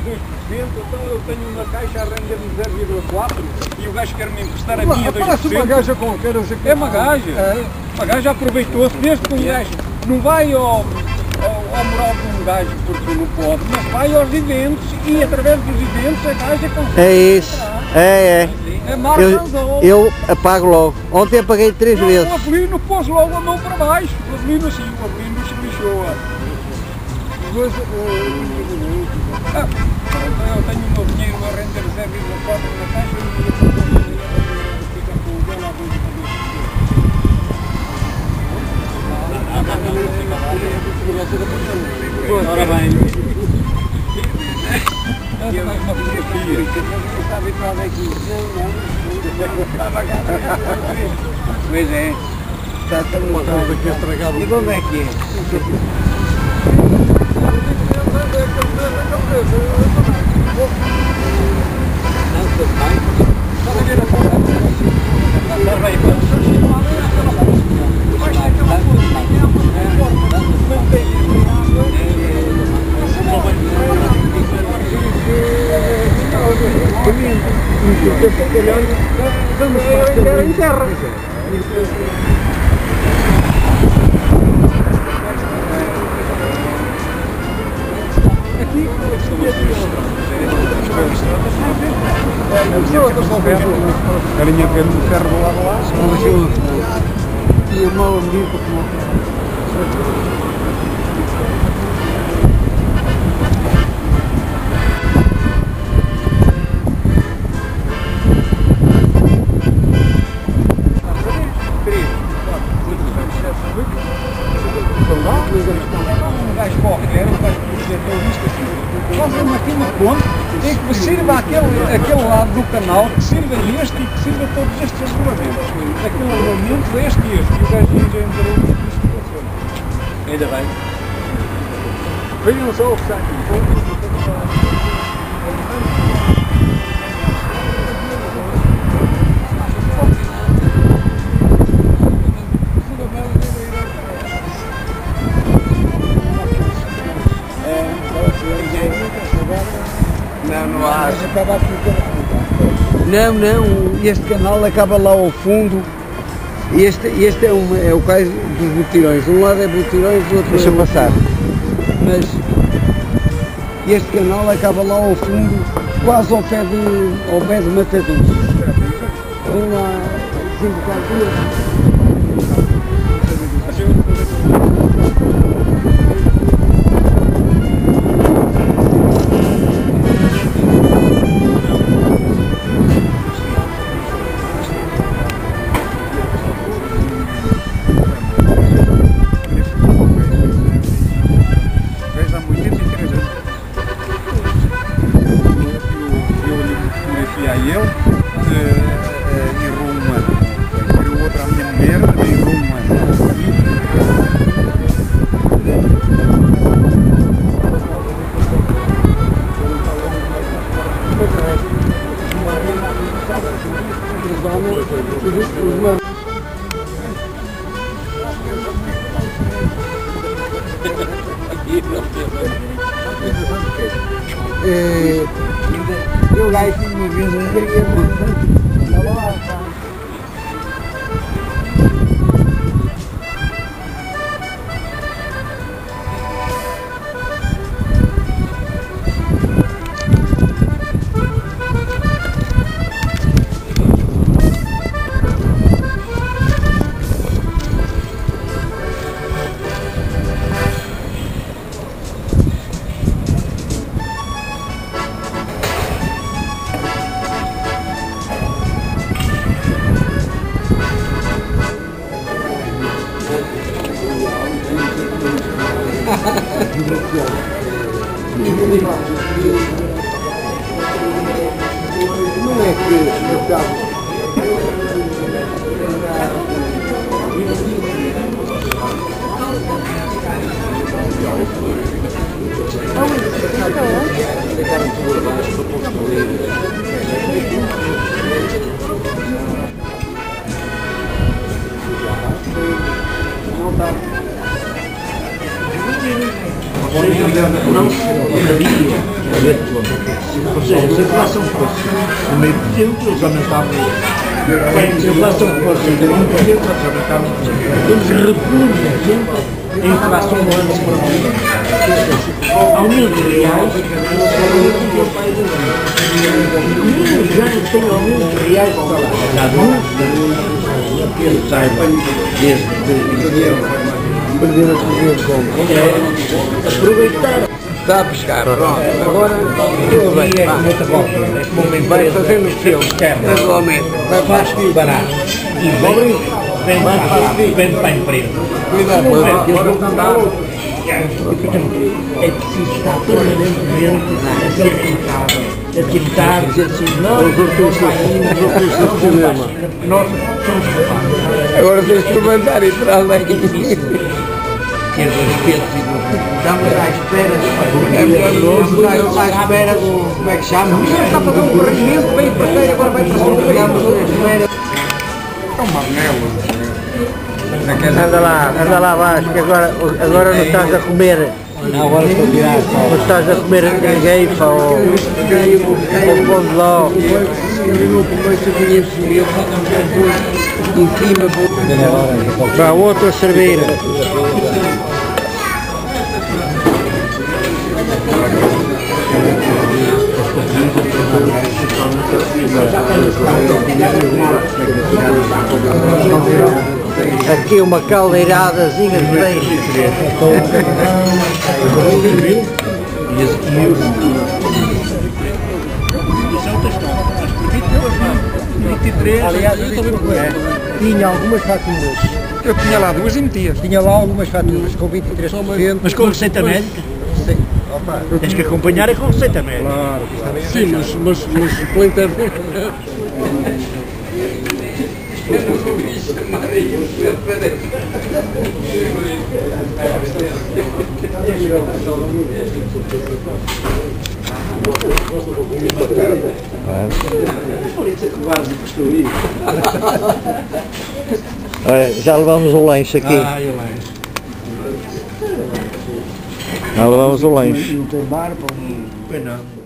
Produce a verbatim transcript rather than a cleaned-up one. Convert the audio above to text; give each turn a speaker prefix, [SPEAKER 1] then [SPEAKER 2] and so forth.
[SPEAKER 1] dois por cento, então eu tenho uma caixa, arranja-me zero vírgula quatro e o gajo quer me emprestar a minha dois por cento.
[SPEAKER 2] Parece uma gaja qualquer, eu sei que...
[SPEAKER 1] É uma gaja.
[SPEAKER 2] É.
[SPEAKER 1] Uma gaja aproveitou-se, desde que um gajo não vai ao, ao, ao moral de um gajo porque não pode, mas vai aos eventos e através dos eventos a gaja consegue.
[SPEAKER 3] É isso, é, é.
[SPEAKER 1] É marca
[SPEAKER 3] Eu, eu apago logo. Ontem apaguei três
[SPEAKER 1] não,
[SPEAKER 3] vezes.
[SPEAKER 1] O Avelino pôs logo a mão para baixo. O Avelino sim, o Avelino se lixou.
[SPEAKER 2] Mas,
[SPEAKER 1] Ah, eu tenho o meu dinheiro a render zero vírgula quatro na caixa e fica com o dela a dois por cento. Ora bem. É mais uma fotografia. Não está habituado aqui. Pois é.
[SPEAKER 2] está tão uma coisa aqui estragada.
[SPEAKER 1] E de onde é que é?
[SPEAKER 2] Era em terra.
[SPEAKER 1] Galinha de no ferro do lado lá.
[SPEAKER 2] E o mal amigo como
[SPEAKER 1] um gajo qualquer, um gajo que faz-me aqui no ponto, tem que sirva aquele, aquele lado do canal, que sirva este e que sirva todos estes regulamentos. Aquele regulamento, este e este. E o gajo já entrou nisto funciona. Ainda bem.
[SPEAKER 2] venham só o que está aqui.
[SPEAKER 3] Não, não há. Não, não, este canal acaba lá ao fundo. Este, este é, um, é o caso dos botirões. Um lado é botirões, o outro
[SPEAKER 2] Deixa
[SPEAKER 3] é
[SPEAKER 2] passar.
[SPEAKER 3] Mas este canal acaba lá ao fundo, quase ao pé de, ao pé de Matadouro. Vão lá desembocar duas.
[SPEAKER 1] Eu e Roma, e outra a minha mulher e Roma.
[SPEAKER 3] É, eu lá fiz uma vez, eu queria estava lá. Não é que eu estava. Não está.
[SPEAKER 4] não se havia ou seja, se a inflação fosse de meio por cento, eles aumentavam. Bem, se a inflação fosse de um por cento, eles aumentavam. Eles repunem a inflação do ano seguinte. Aumento de reais, o já não tem aumento de reais para lá. Já não, que ele saiba desde
[SPEAKER 3] Perder a fazer de compra.
[SPEAKER 4] é, aproveitar.
[SPEAKER 3] Está a pescar, pronto. Agora, tudo bem,
[SPEAKER 4] É
[SPEAKER 3] vá.
[SPEAKER 4] como outra volta, é como uma
[SPEAKER 3] Vai
[SPEAKER 4] empresa
[SPEAKER 3] fazendo o seu,
[SPEAKER 4] externa.
[SPEAKER 3] naturalmente. Vai para as
[SPEAKER 4] Faz barato e vem, vem, para, vem para a empresa.
[SPEAKER 3] Cuidado,
[SPEAKER 4] Não é
[SPEAKER 3] agora
[SPEAKER 4] que eles
[SPEAKER 3] não
[SPEAKER 4] vão
[SPEAKER 3] está.
[SPEAKER 4] dar. É preciso estar permanentemente a ser rentável, a tentar dizer assim, nós
[SPEAKER 3] Os artistas, os artistas de cinema.
[SPEAKER 4] nós somos capazes.
[SPEAKER 3] Agora tens que levantar e para além.
[SPEAKER 4] Ter respeito e do- estamos à espera
[SPEAKER 3] É melhor
[SPEAKER 4] Estamos
[SPEAKER 3] à espera do. Como é que chama?
[SPEAKER 1] Está a fazer um corrigimento, veio para a agora vai para a segunda.
[SPEAKER 4] Estamos à espera.
[SPEAKER 1] É uma mela.
[SPEAKER 2] Anda lá, anda lá abaixo, que agora, agora não estás a comer.
[SPEAKER 4] Não, agora estou virado.
[SPEAKER 2] Não estás a comer gaifa ou, ou pão de ló.
[SPEAKER 3] Em cima,
[SPEAKER 2] Vá, outro a servir. Aqui uma caldeiradazinha de peixe.
[SPEAKER 1] Aliás, eu também não
[SPEAKER 2] Tinha algumas faturas.
[SPEAKER 1] Eu tinha lá duas e metia.
[SPEAKER 2] Tinha lá algumas faturas com vinte e três por cento.
[SPEAKER 4] Mas com receita médica?
[SPEAKER 2] Sim. Opa.
[SPEAKER 4] Tens que acompanhar é com receita médica.
[SPEAKER 1] Claro.
[SPEAKER 3] sim, mas, mas, mas pela internet.
[SPEAKER 2] Olha, já levamos o lanche aqui.
[SPEAKER 4] Ah, eu lá.
[SPEAKER 2] Já levamos o lanche.
[SPEAKER 3] Não tem bar para um.
[SPEAKER 4] Pois não.